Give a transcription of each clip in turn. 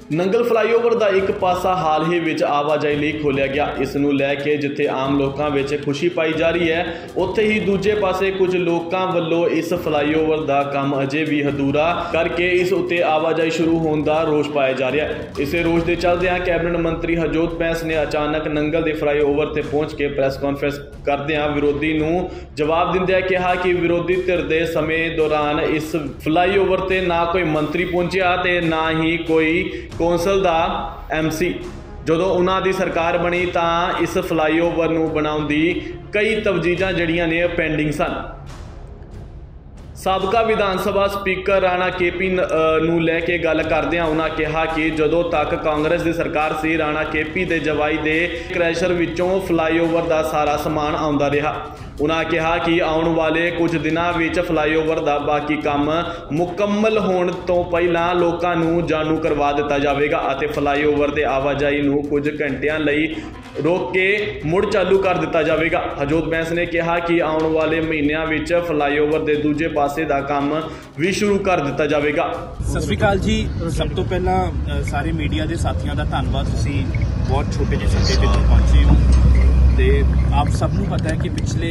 Nangal flyover का एक पासा हाल ही में आवाजाही लिए खोलिया गया। इस नूं लैके जिथे आम लोगों में खुशी पाई जा रही है, उत्थे ही दूजे पासे कुछ लोगों वालों इस फ्लाईओवर का काम अजे भी अधूरा करके इस उत्ते आवाजाही शुरू होने का रोष पाया जा रहा है। इस रोष के चलदे कैबिनेट मंत्री हरजोत बैंस ने अचानक नंगल के फ्लाईओवर से पहुंच के प्रेस कॉन्फ्रेंस करदे विरोधी नूं जवाब दिंदे कहा कि विरोधी धिर के समय दौरान इस फ्लाईओवर से ना कोई मंत्री पहुंचा ते ना ही कोई कौंसल का MC। जदों उन्हां दी सरकार बनी तां इस फ्लाईओवर नूं बनाउण दी कई तवजीजां जड़ियां ने पेंडिंग सन। साबका विधान सभा स्पीकर राणा KP नूं लैके गल करदिआं उन्हां कहा कि जदों तक कांग्रेस की सरकार सी राणा KP दे जवाई दे क्रैशर विचों फ्लाईओवर का सारा समान आउंदा रहा। उन्होंने कहा कि आने वाले कुछ दिनों में फ्लाईओवर का बाकी काम मुकम्मल होने तो पहला लोगों को जानू करवा दिता जाएगा और फ्लाईओवर के आवाजाही नूं कुछ घंटिया लई रोक के मुड़ चालू कर दिता जाएगा। हरजोत बैंस ने कहा कि आने वाले महीनों में फ्लाईओवर के दूजे पासे का काम भी शुरू कर दिता जाएगा। सत श्री अकाल जी। सब तो पहला सारे मीडिया के साथियों का धन्यवाद। तुसीं बहुत छोटे ਜਿਹੇ सत्ते पे पहुंचे हो ते आप सबनों पता है कि पिछले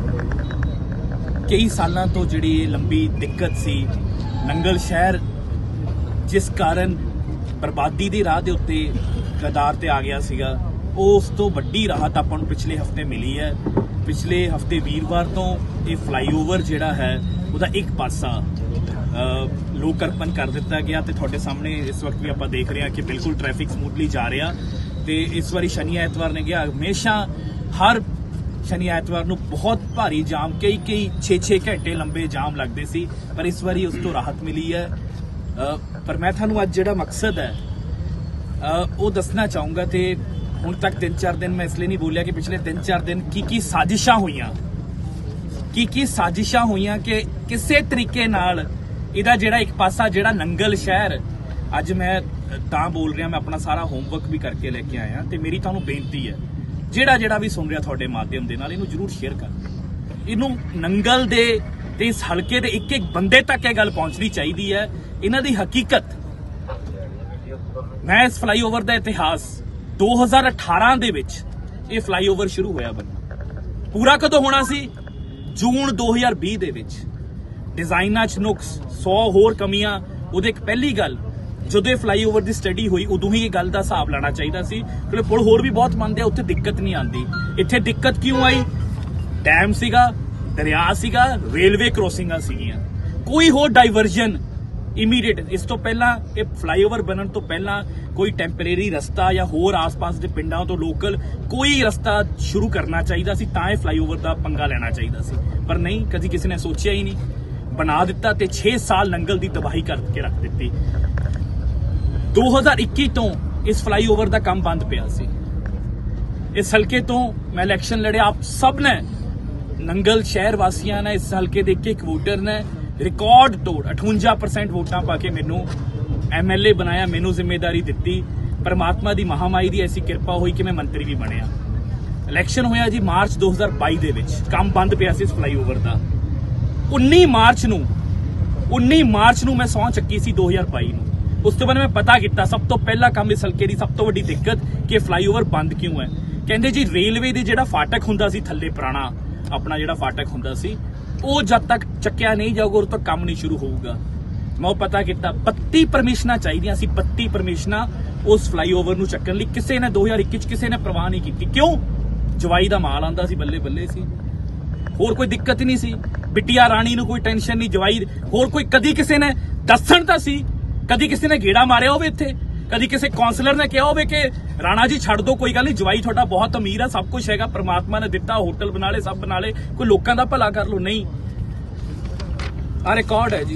कई सालों तो जी लंबी दिक्कत सी नंगल शहर जिस कारण बर्बादी की राह के उत्ते कदार ते आ गया सीगा, उस तो वड्डी राहत आपां नूं पिछले हफ्ते मिली है। पिछले हफ्ते वीरवार तो ये फ्लाईओवर जिहड़ा है उसका एक पासा लोकार्पण कर दिता गया ते तुहाडे सामने इस वक्त भी आपां देख रहे हैं कि बिल्कुल ट्रैफिक स्मूथली जा रहा। तो इस बारी शनि ऐतवार ने गया, हमेशा हर शनि ऐतवार नूं बहुत भारी जाम कई 6-6 घंटे लंबे जाम लगते सी, पर इस बारी उस तो राहत मिली है। पर मैं थानूं अज जिहड़ा मकसद है वो दसना चाहूँगा। तो हुण तक 3-4 दिन मैं इसलिए नहीं बोलिया कि पिछले 3-4 दिन की साजिशां होईयां की साजिशां होईयां कि किसी तरीके नाल इहदा जिहड़ा एक पासा जिहड़ा नंगल शहर अज मैं तां बोल रहा, मैं अपना सारा होमवर्क भी करके लेके आया। तो मेरी तुहानूं बेनती है जिहड़ा भी सुन रहा तुहाडे माध्यम दे नाल इहनूं जरूर शेयर कर। इहनूं नंगल दे ते इस हलके दे एक बंदे तक यह गल पहुंचनी चाहिदी है। इन्हां दी हकीकत मैं इस फ्लाईओवर दा इतिहास 2018 दे विच ये फ्लाईओवर शुरू होया बनना पूरा कदों होना सी जून 2020 दे विच। डिजाइनां च नुक्स 100 होर कमियां। उहदे पहली गल जो फ्लाईओवर की स्टडी हुई उदों ही गल का हिसाब लाना चाहिए। पुल होर भी बहुत बनते हैं, उत्थे दिक्कत नहीं आती। इत्थे दिक्कत क्यों आई? डैम सीगा, दरिया सीगा, रेलवे क्रॉसिंगां सीगियां, कोई होर डाइवर्जन इमीडिएट इस तो पहला ये फ्लाईओवर बनने तो पहला कोई टैंपरेरी रस्ता या होर आस पास के पिंडों तो लोकल कोई रस्ता शुरू करना चाहिए सी, तां फ्लाईओवर का पंगा लेना चाहिए सी। पर नहीं, कभी किसी ने सोचा ही नहीं, बना दिता ते 6 साल नंगल की तबाही करके रख दी। 2021 तो इस फ्लाईओवर का काम बंद पिया सी। इस हल्के तो मैं इलैक्शन लड़िया, आप सब ने नंगल शहर वासियों ने इस हल्के के एक वोटर ने रिकॉर्ड तोड़ 58% वोटां पाके मैनू MLA बनाया, मैनू जिम्मेदारी दी। परमात्मा की महामाई की ऐसी कृपा हुई कि मैं मंत्री भी बनया। इलैक्शन होया जी मार्च 2022 दे विच, काम बंद पिया सी इस फ्लाईओवर का। 19 मार्च नूं मैं सौं चक्की सी 2022 नूं। उस तो बाद मैं पता किया, सब तो पहला काम इस हल्के की सब तो वड्डी दिक्कत कि फ्लाईओवर बंद क्यों है। कहते जी रेलवे की जिहड़ा फाटक हुंदा सी थल्ले पुराना अपना जिहड़ा फाटक हुंदा सी वो जब तक चक्या नहीं जाऊगा उस तक काम नहीं शुरू होगा। मैं पता किया 32 परमिशनां चाहिए सी, 32 परमिशनां उस फ्लाईओवर नूं चक्कण लई। किसी ने 2021 किसी ने परवाह नहीं की। क्यों? जवाई का माल आंदा सी, बल्ले बल्ले सी, होर कोई दिक्कत ही नहीं सी। बिटिया राणी नूं कोई टेंशन नहीं, जवाई होर कोई कदी किसी ने दस्सण तां सी, कदी किसी ने गेड़ा मारिया होवे इत्थे, कदी किसी कौंसलर ने कहा होवे कि राणा जी छड़ दो, कोई गल नहीं, जवाई तुहाडा बहुत अमीर है, सब कुछ हैगा, परमात्मा ने दिता, होटल बना ले, सब बना ले, कोई लोकां दा भला कर लो। नहीं, आ रिकॉर्ड है जी।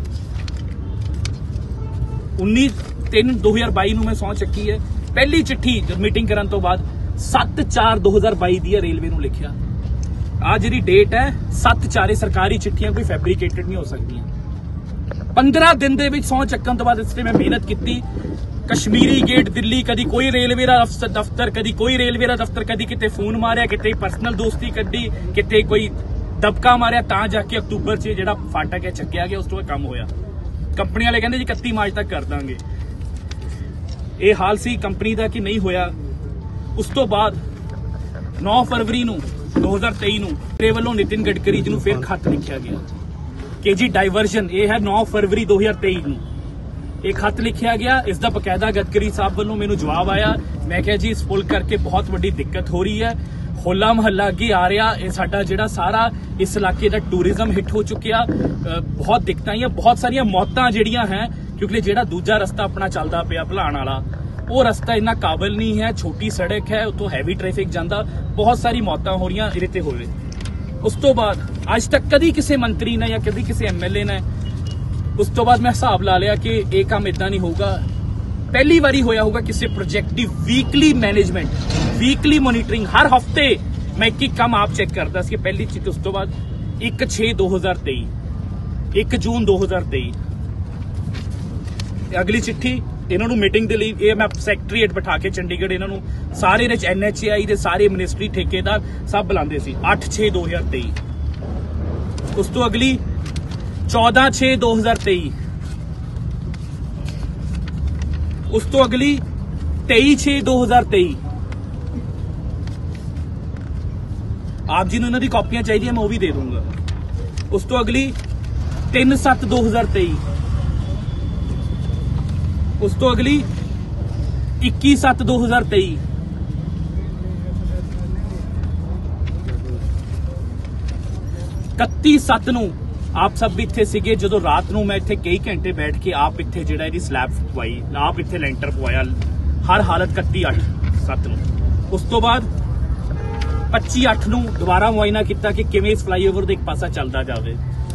19/3/2022 नूं मैं सौं चक्की है। पहली चिट्ठी मीटिंग करन तो बाद 7/4/2022 दी रेलवे नूं लिखिया। आज जी डेट है 7/4। सरकारी चिट्ठियां कोई फैब्रिकेटेड नहीं हो सकती। 15 दिन दे विच सौं चक्कन तो बाद इसलिए मैं मेहनत की। कश्मीरी गेट दिल्ली, कदी कोई रेलवे का दफ्तर, कदी कोई रेलवे का दफ्तर, कदी किते फोन मारिया, किते पर्सनल दोस्ती कड्डी, किते कोई दबका मारिया, तां जाके अक्तूबर च जिहड़ा फाटक है चक्या गया, उस तो काम होया। कंपनी वाले कहंदे जी 31 मार्च तक कर देंगे। ਇਹ ਹਾਲ ਸੀ ਕੰਪਨੀ ਦਾ ਕਿ ਨਹੀਂ ਹੋਇਆ। ਉਸ ਤੋਂ ਬਾਅਦ 9 ਫਰਵਰੀ ਨੂੰ 2023 ਨੂੰ ਮੇਰੇ ਵੱਲੋਂ ਨਿਤਿਨ ਗਡਕਰੀ ਜੀ ਨੂੰ ਫਿਰ ਖੱਤ ਲਿਖਿਆ ਗਿਆ ਕਿ ਜੀ ਡਾਇਵਰਜਨ, ਇਹ ਹੈ 9 ਫਰਵਰੀ 2023 ਨੂੰ ਇਹ ਖੱਤ ਲਿਖਿਆ ਗਿਆ। ਇਸ ਦਾ ਬਕਾਇਦਾ ਗਡਕਰੀ ਸਾਹਿਬ ਵੱਲੋਂ ਮੈਨੂੰ ਜਵਾਬ ਆਇਆ। ਮੈਂ ਕਿਹਾ ਜੀ ਇਸ ਪੁਲ ਕਰਕੇ ਬਹੁਤ ਵੱਡੀ ਦਿੱਕਤ ਹੋ ਰਹੀ ਹੈ, ਹੋਲਾ ਮਹੱਲਾ ਅੱਗੇ ਆ ਰਿਹਾ, ਇਹ ਸਾਡਾ ਜਿਹੜਾ ਸਾਰਾ ਇਸ ਇਲਾਕੇ ਦਾ ਟੂਰਿਜ਼ਮ ਹਿੱਟ ਹੋ ਚੁੱਕਿਆ, ਬਹੁਤ ਦਿੱਕਤਾਂ ਆਈਆਂ, ਬਹੁਤ ਸਾਰੀਆਂ ਮੌਤਾਂ ਜਿਹੜੀਆਂ ਹੈ ਕਿਉਂਕਿ ਜਿਹੜਾ ਦੂਜਾ ਰਸਤਾ ਆਪਣਾ ਚੱਲਦਾ ਪਿਆ ਭਲਾਣ ਵਾਲਾ, ਉਹ ਰਸਤਾ ਇੰਨਾ ਕਾਬਲ ਨਹੀਂ ਹੈ, ਛੋਟੀ ਸੜਕ ਹੈ, ਉੱਥੋਂ ਹੈਵੀ ਟ੍ਰੈਫਿਕ ਜਾਂਦਾ, ਬਹੁਤ ਸਾਰੀ ਮੌਤਾਂ ਹੋ ਰਹੀਆਂ ਇਹਦੇ ਤੇ ਹੋਵੇ। ਉਸ ਤੋਂ ਬਾਅਦ ਅੱਜ ਤੱਕ ਕਦੀ ਕਿਸੇ ਮੰਤਰੀ ਨੇ ਜਾਂ ਕਦੀ ਕਿਸੇ ਐਮਐਲਏ ਨੇ, ਉਸ ਤੋਂ ਬਾਅਦ ਮੈਂ ਹਿਸਾਬ ਲਾ ਲਿਆ ਕਿ ਇਹ ਕੰਮ ਇਦਾਂ ਨਹੀਂ ਹੋਊਗਾ। ਪਹਿਲੀ ਵਾਰੀ ਹੋਇਆ ਹੋਊਗਾ ਕਿਸੇ ਪ੍ਰੋਜੈਕਟ ਦੀ ਵੀਕਲੀ ਮੈਨੇਜਮੈਂਟ, ਵੀਕਲੀ ਮੋਨੀਟਰਿੰਗ, ਹਰ ਹਫਤੇ ਮੈਂ ਇੱਕ ਕੰਮ ਆਪ ਚੈੱਕ ਕਰਦਾ ਸੀ। ਪਹਿਲੀ ਚੀਜ਼। ਉਸ ਤੋਂ ਬਾਅਦ 1/6/2023, 1 ਜੂਨ 2023 ਅਗਲੀ ਚਿੱਠੀ ਇਹਨਾਂ ਨੂੰ ਮੀਟਿੰਗ ਦੇ ਲਈ, ਇਹ ਮੈਂ ਸੈਕਟਰੀਏਟ ਬਿਠਾ ਕੇ ਚੰਡੀਗੜ੍ਹ ਇਹਨਾਂ ਨੂੰ ਸਾਰੇ ਵਿੱਚ NHAI ਦੇ ਸਾਰੇ ਮਿਨਿਸਟਰੀ ਠੇਕੇਦਾਰ ਸਭ ਬੁਲਾਉਂਦੇ ਸੀ। 8/6/2023 ਉਸ ਤੋਂ ਅਗਲੀ 14/6/2023 ਉਸ ਤੋਂ ਅਗਲੀ 23/6/2023 ਆਪ ਜੀ ਨੂੰ ਇਹਨਾਂ ਦੀ ਕਾਪੀਆਂ ਚਾਹੀਦੀਆਂ ਮੈਂ ਉਹ ਵੀ ਦੇ ਦੂੰਗਾ। ਉਸ ਤੋਂ ਅਗਲੀ 3/7/2023 ਉਸ ਤੋਂ ਅਗਲੀ 21/7/2023 31/7 ਨੂੰ ਆਪ ਸਭ ਵੀ ਇੱਥੇ ਸੀਗੇ ਜਦੋਂ ਰਾਤ ਨੂੰ ਮੈਂ ਇੱਥੇ ਕਈ ਘੰਟੇ ਬੈਠ ਕੇ ਆਪ ਇੱਥੇ ਜਿਹੜਾ ਇਹਦੀ ਸਲੈਬ ਪਵਾਈ, ਆਪ ਇੱਥੇ ਲੈਂਟਰ ਪਵਾਇਆ ਹਰ ਹਾਲਤ 31/8/7 ਨੂੰ। ਉਸ ਤੋਂ ਬਾਅਦ 25/8 ਨੂੰ ਦੁਬਾਰਾ ਮੁਆਇਨਾ ਕੀਤਾ ਕਿ ਕਿਵੇਂ ਇਸ ਫਲਾਈਓਵਰ ਦੇ ਇੱਕ ਪਾਸਾ ਚੱਲਦਾ ਜਾਵੇ।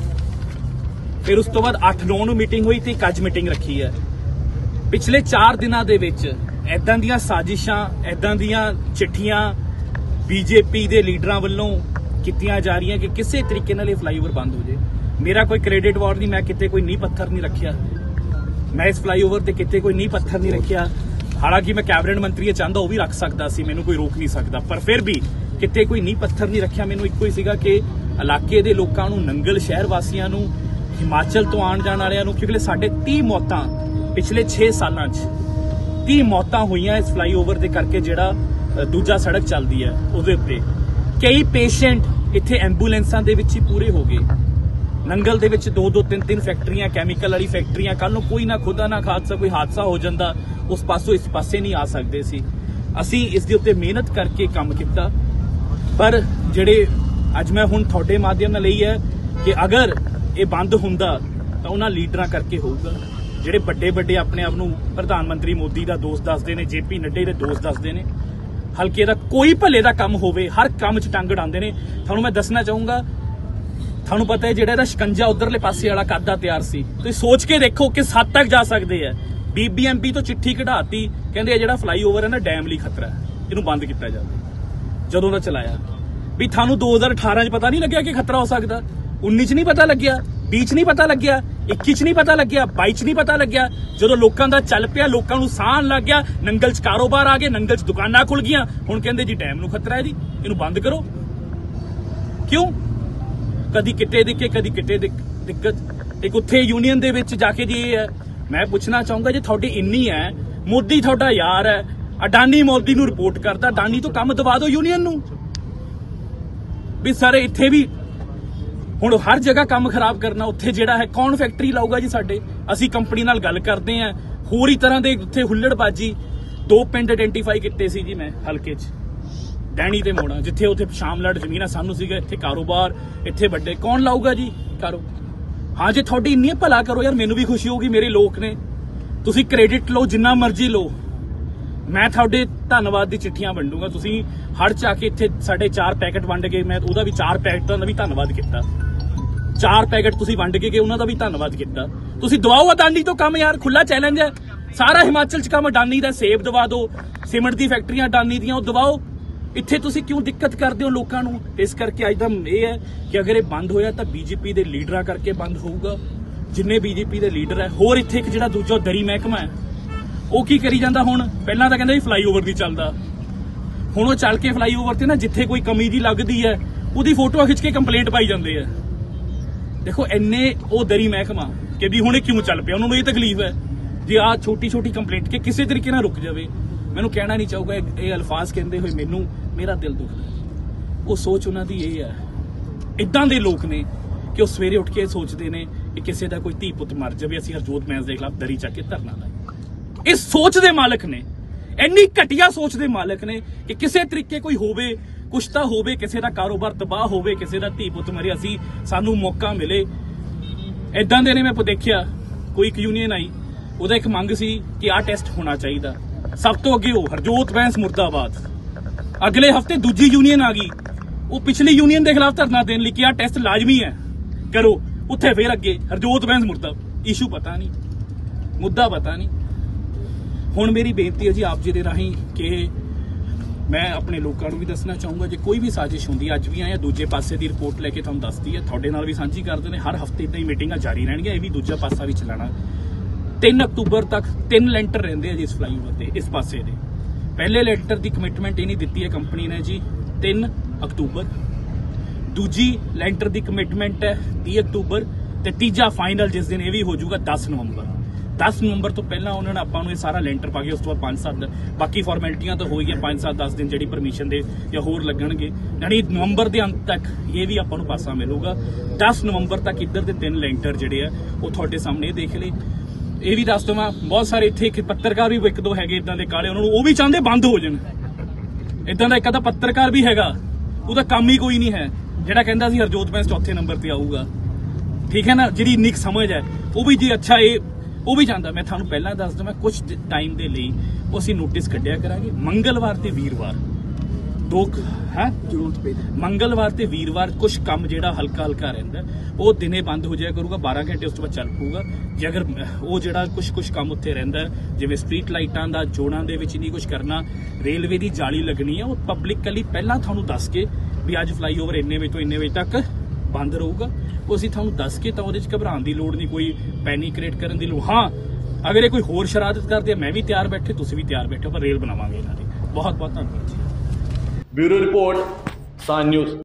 ਫਿਰ ਉਸ ਤੋਂ ਬਾਅਦ 8/9 ਨੂੰ ਮੀਟਿੰਗ ਹੋਈ ਤੇ ਅੱਜ ਮੀਟਿੰਗ ਰੱਖੀ ਹੈ। ਪਿਛਲੇ 4 ਦਿਨਾਂ ਦੇ ਵਿੱਚ ਐਦਾਂ ਦੀਆਂ ਸਾਜ਼ਿਸ਼ਾਂ, ਐਦਾਂ ਦੀਆਂ ਚਿੱਠੀਆਂ ਬੀਜੇਪੀ ਦੇ ਲੀਡਰਾਂ ਵੱਲੋਂ ਕੀਤੀਆਂ ਜਾ ਰਹੀਆਂ ਕਿ ਕਿਸੇ ਤਰੀਕੇ ਨਾਲ ਇਹ ਫਲਾਈਓਵਰ ਬੰਦ ਹੋ ਜਾਏ। ਮੇਰਾ ਕੋਈ ਕ੍ਰੈਡਿਟ ਵਾਰ ਨਹੀਂ, ਮੈਂ ਕਿਤੇ ਕੋਈ ਨੀਂਹ ਪੱਥਰ ਨਹੀਂ ਰੱਖਿਆ, ਮੈਂ ਇਸ ਫਲਾਈਓਵਰ ਤੇ ਕਿਤੇ ਕੋਈ ਨੀਂਹ ਪੱਥਰ ਨਹੀਂ ਰੱਖਿਆ। ਹਾਲਾਂਕਿ ਮੈਂ ਕੈਬਨਿਟ ਮੰਤਰੀ ਚਾਹੁੰਦਾ ਉਹ ਵੀ ਰੱਖ ਸਕਦਾ ਸੀ, ਮੈਨੂੰ ਕੋਈ ਰੋਕ ਨਹੀਂ ਸਕਦਾ, ਪਰ ਫਿਰ ਵੀ ਕਿਤੇ ਕੋਈ ਨੀਂਹ ਪੱਥਰ ਨਹੀਂ ਰੱਖਿਆ। ਮੈਨੂੰ ਇੱਕੋ ਹੀ ਸੀਗਾ ਕਿ ਇਲਾਕੇ ਦੇ ਲੋਕਾਂ ਨੂੰ, ਨੰਗਲ ਸ਼ਹਿਰ ਵਾਸੀਆਂ ਨੂੰ, ਹਿਮਾਚਲ ਤੋਂ ਆਉਣ ਜਾਣ ਵਾਲਿਆਂ ਨੂੰ, ਕਿਉਂਕਿ ਸਾਡੇ 30 ਮੌਤਾਂ ਪਿਛਲੇ 6 ਸਾਲਾਂ 'ਚ 30 ਮੌਤਾਂ ਹੋਈਆਂ ਇਸ ਫਲਾਈਓਵਰ ਦੇ ਕਰਕੇ, ਜਿਹੜਾ ਦੂਜਾ ਸੜਕ ਚੱਲਦੀ ਹੈ ਉਹਦੇ ਉੱਤੇ। ਕਈ ਪੇਸ਼ੈਂਟ ਇੱਥੇ ਐਂਬੂਲੈਂਸਾਂ ਦੇ ਵਿੱਚ ਹੀ ਪੂਰੇ ਹੋ ਗਏ। ਨੰਗਲ ਦੇ ਵਿੱਚ 2-2 3-3 ਫੈਕਟਰੀਆਂ, ਕੈਮੀਕਲ ਵਾਲੀ ਫੈਕਟਰੀਆਂ, ਕੱਲ ਨੂੰ ਕੋਈ ਨਾ ਖੁਦਾ ਨਾ ਖਾਦਸਾ ਕੋਈ ਹਾਦਸਾ ਹੋ ਜਾਂਦਾ, ਉਸ ਪਾਸੋਂ ਇਸ ਪਾਸੇ ਨਹੀਂ ਆ ਸਕਦੇ ਸੀ। ਅਸੀਂ ਇਸ ਦੇ ਉੱਤੇ ਮਿਹਨਤ ਕਰਕੇ ਕੰਮ ਕੀਤਾ, ਪਰ ਜਿਹੜੇ ਅੱਜ ਮੈਂ ਹੁਣ ਤੁਹਾਡੇ ਮਾਧਿਅਮ ਨਾਲ ਲਈ ਹੈ ਕਿ ਅਗਰ ਇਹ ਬੰਦ ਹੁੰਦਾ ਤਾਂ ਉਹਨਾਂ ਲੀਡਰਾਂ ਕਰਕੇ ਹੋਊਗਾ ਜਿਹੜੇ ਵੱਡੇ ਆਪਣੇ ਆਪ ਨੂੰ ਪ੍ਰਧਾਨ ਮੰਤਰੀ ਮੋਦੀ ਦਾ ਦੋਸਤ ਦੱਸਦੇ ਨੇ, JP ਨੱਡੇ ਦੇ ਦੋਸਤ ਦੱਸਦੇ ਨੇ। ਹਲਕੇ ਦਾ ਕੋਈ ਭਲੇ ਦਾ ਕੰਮ ਹੋਵੇ ਹਰ ਕੰਮ 'ਚ ਟੰਗ ਅੜਾਉਂਦੇ ਨੇ। ਤੁਹਾਨੂੰ ਮੈਂ ਦੱਸਣਾ ਚਾਹੂੰਗਾ, ਤੁਹਾਨੂੰ ਪਤਾ ਹੈ ਜਿਹੜਾ ਇਹਦਾ ਸ਼ਿਕੰਜਾ ਉਧਰਲੇ ਪਾਸੇ ਵਾਲਾ ਕਾਦਾ ਤਿਆਰ ਸੀ, ਤੁਸੀਂ ਸੋਚ ਕੇ ਦੇਖੋ ਕਿਸ ਹੱਦ ਤੱਕ ਜਾ ਸਕਦੇ ਆ। BBMP ਤੋਂ ਚਿੱਠੀ ਕਢਾਤੀ, ਕਹਿੰਦੇ ਇਹ ਜਿਹੜਾ ਫਲਾਈਓਵਰ ਹੈ ਨਾ ਡੈਮ ਲਈ ਖਤਰਾ ਹੈ, ਇਹਨੂੰ ਬੰਦ ਕੀਤਾ ਜਾਵੇ। ਜਦੋਂ ਦਾ ਚਲਾਇਆ ਵੀ ਤੁਹਾਨੂੰ 2018 'ਚ ਪਤਾ ਨਹੀਂ ਲੱਗਿਆ ਕਿ ਖਤਰਾ ਹੋ ਸਕਦਾ, 19 'ਚ ਨਹੀਂ ਪਤਾ ਲੱਗਿਆ, 20 'ਚ ਨਹੀਂ ਪਤਾ ਲੱਗਿਆ, 21 'ਚ ਨਹੀਂ ਪਤਾ ਲੱਗਿਆ, 22 'ਚ ਨਹੀਂ ਪਤਾ ਲੱਗਿਆ। ਜਦੋਂ ਲੋਕਾਂ ਦਾ ਚੱਲ ਪਿਆ, ਲੋਕਾਂ ਨੂੰ ਸਾਹ ਲੱਗ ਗਿਆ, ਨੰਗਲ 'ਚ ਕਾਰੋਬਾਰ ਆ ਗਏ, ਨੰਗਲ 'ਚ ਦੁਕਾਨਾਂ ਖੁੱਲ ਗਈਆਂ, ਹੁਣ ਕਹਿੰਦੇ ਜੀ ਡੈਮ ਨੂੰ ਖਤਰਾ ਹੈ ਜੀ, ਇਹਨੂੰ ਬੰਦ ਕਰੋ। ਕਿਉਂ? ਕਦੀ ਕਿਤੇ ਦਿੱਕੇ, ਕਦੀ ਕਿਤੇ ਦਿੱਕਤ। ਇੱਕ ਉੱਥੇ ਯੂਨੀਅਨ ਦੇ ਵਿੱਚ ਜਾ ਕੇ ਜੀ ਇਹ ਹੈ, ਮੈਂ ਪੁੱਛਣਾ ਚਾਹੂੰਗਾ ਜੇ ਤੁਹਾਡੀ ਇੰਨੀ ਹੈ, ਮੋਦੀ ਤੁਹਾਡਾ ਯਾਰ ਹੈ, ਅਡਾਨੀ ਮੋਦੀ ਨੂੰ ਰਿਪੋਰਟ ਕਰਦਾ, ਅਡਾਨੀ ਤੋਂ ਕੰਮ ਦਵਾ ਦਿਓ ਯੂਨੀਅਨ ਨੂੰ ਵੀ ਸਰ ਇੱਥੇ ਵੀ ਹੁਣ ਹਰ ਜਗ੍ਹਾ ਕੰਮ ਖਰਾਬ ਕਰਨਾ। ਉੱਥੇ ਜਿਹੜਾ ਹੈ ਕੌਣ ਫੈਕਟਰੀ ਲਾਊਗਾ ਜੀ ਸਾਡੇ? ਅਸੀਂ ਕੰਪਨੀ ਨਾਲ ਗੱਲ ਕਰਦੇ ਆਂ, ਹੋਰ ਹੀ ਤਰ੍ਹਾਂ ਦੇ ਉੱਥੇ ਹੁੱਲੜਬਾਜੀ। 2 ਪਿੰਡ ਆਇਡੈਂਟੀਫਾਈ ਕੀਤੇ ਸੀ ਜੀ ਮੈਂ ਹਲਕੇ 'ਚ, ਡੈਣੀ ਤੇ ਮੋੜਾ, ਜਿੱਥੇ ਉੱਥੇ ਸ਼ਾਮਲੜ ਜ਼ਮੀਨਾਂ ਸਾਨੂੰ ਸੀਗਾ, ਇੱਥੇ ਕਾਰੋਬਾਰ, ਇੱਥੇ ਵੱਡੇ ਕੌਣ ਲਾਊਗਾ ਜੀ ਕਾਰੋ? ਹਾਂ ਜੇ ਤੁਹਾਡੀ ਇੰਨੀ ਭਲਾ ਕਰੋ ਯਾਰ, ਮੈਨੂੰ ਵੀ ਖੁਸ਼ੀ ਹੋਊਗੀ, ਮੇਰੇ ਲੋਕ ਨੇ। ਤੁਸੀਂ ਕ੍ਰੈਡਿਟ ਲਓ ਜਿੰਨਾ ਮਰਜ਼ੀ ਲਓ, ਮੈਂ ਤੁਹਾਡੇ ਧੰਨਵਾਦ ਦੀ ਚਿੱਠੀਆਂ ਵੰਡੂਗਾ। ਤੁਸੀਂ ਹੜ 'ਚ ਆ ਕੇ ਇੱਥੇ ਸਾਡੇ 4 ਪੈਕਟ ਵੰਡ ਕੇ, ਮੈਂ ਉਹਦਾ ਵੀ 4 ਪੈਕਟਾਂ ਦਾ ਵੀ ਧੰਨਵਾਦ ਕੀਤਾ। 4 ਪੈਕਟ ਤੁਸੀਂ ਵੰਡ ਕੇ ਗਏ, ਉਹਨਾਂ ਦਾ ਵੀ ਧੰਨਵਾਦ ਕੀਤਾ। ਤੁਸੀਂ ਦਵਾਓ ਅਡਾਨੀ ਤੋਂ ਕੰਮ ਯਾਰ, ਖੁੱਲਾ ਚੈਲੰਜ ਹੈ। ਸਾਰਾ ਹਿਮਾਚਲ 'ਚ ਕੰਮ ਅਡਾਨੀ ਦਾ, ਸੇਬ ਦਵਾ ਦਿਓ, ਸੀਮੈਂਟ ਦੀ ਫੈਕਟਰੀਆਂ ਅਡਾਨੀ ਦੀਆਂ ਉਹ ਦਵਾਓ। ਇੱਥੇ ਤੁਸੀਂ ਕਿਉਂ ਦਿੱਕਤ ਕਰਦੇ ਹੋ ਲੋਕਾਂ ਨੂੰ? ਇਸ ਕਰਕੇ ਅੱਜ ਦਾ ਇਹ ਹੈ ਕਿ ਅਗਰ ਇਹ ਬੰਦ ਹੋਇਆ ਤਾਂ BJP ਦੇ ਲੀਡਰਾਂ ਕਰਕੇ ਬੰਦ ਹੋਊਗਾ। ਜਿੰਨੇ BJP ਦੇ ਲੀਡਰ ਹੈ, ਹੋਰ ਇੱਥੇ ਇੱਕ ਜਿਹੜਾ ਦੂਜਾ ਦਰੀ ਮਹਿਕਮਾ ਹੈ, ਉਹ ਕੀ ਕਰੀ ਜਾਂਦਾ ਹੁਣ? ਪਹਿਲਾਂ ਤਾਂ ਕਹਿੰਦਾ ਵੀ ਫਲਾਈਓਵਰ ਨਹੀਂ ਚੱਲਦਾ, ਹੁਣ ਉਹ ਚੱਲ ਕੇ ਫਲਾਈਓਵਰ ਤੇ ਨਾ ਜਿੱਥੇ ਕੋਈ ਕਮੀ ਜੀ ਲੱਗਦੀ ਹੈ ਉਹਦੀ ਫੋਟੋਆਂ ਖਿੱਚ ਕੇ ਕੰਪਲੇਂਟ ਪਾਈ ਜਾਂਦੇ ਆ। ਦੇਖੋ ਇੰਨੇ ਉਹ ਦਰੀ ਮਹਿਕਮਾ ਕਿ ਵੀ ਹੁਣ ਇਹ ਕਿਉਂ ਚੱਲ ਪਿਆ, ਉਹਨਾਂ ਨੂੰ ਇਹ ਤਕਲੀਫ ਹੈ ਜੇ ਆ ਛੋਟੀ ਛੋਟੀ ਕੰਪਲੇਂਟ ਕਿ ਕਿਸੇ ਤਰੀਕੇ ਨਾਲ ਰੁਕ ਜਾਵੇ, ਮੈਨੂੰ ਕਹਿਣਾ ਨਹੀਂ ਚਾਹੂਗਾ ਇਹ ਅਲਫਾਜ਼ ਕਹਿੰਦੇ ਹੋਏ ਮੈਨੂੰ ਮੇਰਾ ਦਿਲ ਦੁਖਦਾ। ਉਹ ਸੋਚ ਉਹਨਾਂ ਦੀ ਇਹ ਹੈ, ਇਦਾਂ ਦੇ ਲੋਕ ਨੇ ਕਿ ਉਹ ਸਵੇਰੇ ਉੱਠ ਕੇ ਸੋਚਦੇ ਨੇ ਕਿ ਕਿਸੇ ਦਾ ਕੋਈ ਧੀ ਪੁੱਤ ਮਰ ਜਾਵੇ, ਅਸੀਂ ਹਰਜੋਤ ਮੈਂਸ ਦੇ ਖਿਲਾਫ ਦਰੀ ਚੱਕ ਕੇ ਧਰਨਾ ਲਾਈਏ। ਇਸ ਸੋਚ ਦੇ ਮਾਲਕ ਨੇ, ਇੰਨੀ ਘਟੀਆ ਸੋਚ ਦੇ ਮਾਲਕ ਨੇ ਕਿ ਕਿਸੇ ਤਰੀਕੇ ਕੋਈ ਹੋਵੇ, ਕੁਛ ਤਾਂ ਹੋਵੇ, ਕਿਸੇ ਦਾ ਕਾਰੋਬਾਰ ਤਬਾਹ ਹੋਵੇ, ਕਿਸੇ ਦਾ ਧੀ ਪੁੱਤ ਮਰੇ, ਅਸੀਂ ਸਾਨੂੰ ਮੌਕਾ ਮਿਲੇ। ਇਦਾਂ ਦੇ ਨੇ। ਮੈਂ ਦੇਖਿਆ ਕੋਈ ਇੱਕ ਯੂਨੀਅਨ ਆਈ, ਉਹਦਾ ਇੱਕ ਮੰਗ ਸੀ ਕਿ ਆਹ ਟੈਸਟ ਹੋਣਾ ਚਾਹੀਦਾ। ਸਭ ਤੋਂ ਅੱਗੇ ਉਹ ਹਰਜੋਤ ਮੈਂਸ ਮੁਰਦਾਬਾਦ। ਅਗਲੇ ਹਫਤੇ ਦੂਜੀ ਯੂਨੀਅਨ ਆ ਗਈ, ਉਹ ਪਿਛਲੀ ਯੂਨੀਅਨ ਦੇ ਖਿਲਾਫ ਧਰਨਾ ਦੇਣ ਲਈ ਕਿ ਆਹ ਟੈਸਟ ਲਾਜ਼ਮੀ ਹੈ, ਕਰੋ। ਉੱਥੇ ਫੇਰ ਅੱਗੇ ਹਰਜੋਤ ਮੈਂਸ ਮੁਰਦਾਬਾਦ। ਇਸ਼ੂ ਪਤਾ ਨਹੀਂ, ਮੁੱਦਾ ਪਤਾ ਨਹੀਂ। ਹੁਣ ਮੇਰੀ ਬੇਨਤੀ ਹੈ ਜੀ ਆਪ ਜੀ ਦੇ ਰਾਹੀਂ ਕਿ ਮੈਂ ਆਪਣੇ ਲੋਕਾਂ ਨੂੰ ਵੀ ਦੱਸਣਾ ਚਾਹੂੰਗਾ, ਜੇ ਕੋਈ ਵੀ ਸਾਜ਼ਿਸ਼ ਹੁੰਦੀ, ਅੱਜ ਵੀ ਆਇਆ ਦੂਜੇ ਪਾਸੇ ਦੀ ਰਿਪੋਰਟ ਲੈ ਕੇ ਤੁਹਾਨੂੰ ਦੱਸਦੀ ਹੈ, ਤੁਹਾਡੇ ਨਾਲ ਵੀ ਸਾਂਝੀ ਕਰਦੇ ਨੇ। ਹਰ ਹਫਤੇ ਇਦਾਂ ਹੀ ਮੀਟਿੰਗਾਂ ਜਾਰੀ ਰਹਿਣਗੀਆਂ, ਇਹ ਵੀ ਦੂਜਾ ਪਾਸਾ ਵੀ ਚਲਾਣਾ। 3 ਅਕਤੂਬਰ ਤੱਕ 3 ਲੈਂਟਰ ਰਹਿੰਦੇ ਆ ਜੀ ਇਸ ਫਲਾਈਓਵਰ ਤੇ, ਇਸ ਪਾਸੇ ਦੇ। ਪਹਿਲੇ ਲੈਂਟਰ ਦੀ ਕਮਿਟਮੈਂਟ ਇਹ ਨਹੀਂ ਦਿੱਤੀ ਹੈ ਕੰਪਨੀ ਨੇ ਜੀ 3 ਅਕਤੂਬਰ, ਦੂਜੀ ਲੈਂਟਰ ਦੀ ਕਮਿਟਮੈਂਟ ਹੈ 30 ਅਕਤੂਬਰ ਤੇ ਤੀਜਾ ਫਾਈਨਲ ਜਿਸ ਦਿਨ ਇਹ ਵੀ ਹੋ ਜਾਊਗਾ 10 ਨਵੰਬਰ। 10 ਨਵੰਬਰ ਤੋਂ ਪਹਿਲਾਂ ਉਹਨਾਂ ਨੇ ਆਪਾਂ ਨੂੰ ਇਹ ਸਾਰਾ ਲੈਂਟਰ ਪਾ ਕੇ ਉਸ ਤੋਂ ਬਾਅਦ 5-7 ਬਾਕੀ ਫਾਰਮੈਲਿਟੀਆਂ ਤਾਂ ਹੋਈਆਂ, 5-7-10 ਦਿਨ ਜਿਹੜੀ ਪਰਮਿਸ਼ਨ ਦੇ ਜਾਂ ਹੋਰ ਲੱਗਣਗੇ, ਯਾਨੀ ਨਵੰਬਰ ਦੇ ਅੰਤ ਤੱਕ ਇਹ ਵੀ ਆਪਾਂ ਨੂੰ ਪਾਸਾ ਮਿਲੂਗਾ। 10 ਨਵੰਬਰ ਤੱਕ ਇੱਧਰ ਦੇ 3 ਲੈਂਟਰ ਜਿਹੜੇ ਆ ਉਹ ਤੁਹਾਡੇ ਸਾਹਮਣੇ ਦੇਖ ਲਏ। ਇਹ ਵੀ ਦੱਸ ਦਵਾਂ, ਬਹੁਤ ਸਾਰੇ ਇੱਥੇ ਪੱਤਰਕਾਰ ਵੀ ਇੱਕ ਦੋ ਹੈਗੇ ਇਦਾਂ ਦੇ ਕਾਲੇ, ਉਹਨਾਂ ਨੂੰ ਉਹ ਵੀ ਚਾਹੁੰਦੇ ਬੰਦ ਹੋ ਜਾਣ। ਇਦਾਂ ਦਾ ਇੱਕ ਅੱਧਾ ਪੱਤਰਕਾਰ ਵੀ ਹੈਗਾ, ਉਹਦਾ ਕੰਮ ਹੀ ਕੋਈ ਨਹੀਂ ਹੈ, ਜਿਹੜਾ ਕਹਿੰਦਾ ਸੀ ਹਰਜੋਤ ਮੈਂਸ ਚੌਥੇ ਨੰਬਰ ਤੇ ਆਊਗਾ। ਠੀਕ ਹੈ ਨਾ, ਜਿਹੜੀ ਇੰਨੀ ਸਮਝ ਹੈ ਉਹ ਵੀ ਜੀ ਅੱਛਾ ਇਹ ਉਹ ਵੀ ਜਾਂਦਾ। ਮੈਂ ਤੁਹਾਨੂੰ ਪਹਿਲਾਂ ਦੱਸ ਦਵਾਂ, ਕੁਝ ਟਾਈਮ ਦੇ ਲਈ ਉਹ ਅਸੀਂ ਨੋਟਿਸ ਕੱਢਿਆ ਕਰਾਂਗੇ। ਮੰਗਲਵਾਰ ਤੇ ਵੀਰਵਾਰ ਮੰਗਲਵਾਰ ਤੇ ਵੀਰਵਾਰ ਕੁਝ ਕੰਮ ਜਿਹੜਾ ਹਲਕਾ ਰਹਿੰਦਾ ਉਹ ਦਿਨੇ ਬੰਦ ਹੋ ਜਾਇਆ ਕਰੂਗਾ, 12 ਘੰਟੇ ਉਸ ਤੋਂ ਬਾਅਦ ਚੱਲ ਪਊਗਾ। ਜੇ ਅਗਰ ਉਹ ਜਿਹੜਾ ਕੁਝ ਕੰਮ ਉੱਥੇ ਰਹਿੰਦਾ, ਜਿਵੇਂ ਸਟਰੀਟ ਲਾਈਟਾਂ ਦਾ ਜੋੜਾਂ ਦੇ ਵਿੱਚ ਨਹੀਂ ਕੁਝ ਕਰਨਾ, ਰੇਲਵੇ ਦੀ ਜਾਲੀ ਲੱਗਣੀ ਹੈ, ਉਹ ਪਬਲਿਕਲੀ ਪਹਿਲਾਂ ਤੁਹਾਨੂੰ ਦੱਸ ਕੇ ਵੀ ਅੱਜ ਫਲਾਈਓਵਰ ਇੰਨੇ ਵਜੇ ਤੋਂ ਇੰਨੇ ਵਜੇ ਤੱਕ ਬੰਦ ਰਹੂਗਾ, ਉਹ ਅਸੀਂ ਤੁਹਾਨੂੰ ਦੱਸ ਕੇ ਤਾਂ ਉਹਦੇ 'ਚ ਘਬਰਾਉਣ ਦੀ ਲੋੜ ਨਹੀਂ, ਕੋਈ ਪੈਨਿਕ ਕ੍ਰੀਏਟ ਕਰਨ ਦੀ ਲੋੜ। ਹਾਂ, ਅਗਰ ਇਹ ਕੋਈ ਹੋਰ ਸ਼ਰਾਰਤ ਕਰਦੇ ਆ, ਮੈਂ ਵੀ ਤਿਆਰ ਬੈਠੇ, ਤੁਸੀਂ ਵੀ ਤਿਆਰ ਬੈਠੋ, ਪਰ ਰੇਲ ਬਣਾਵਾਂਗੇ ਇਹਨਾਂ ਦੀ। ਬਹੁਤ ਬਹੁਤ ਧੰਨਵਾਦ ਜੀ। ਬਿਊਰੋ ਰਿਪੋਰਟ, ਸਾਨ ਨਿਊਜ਼।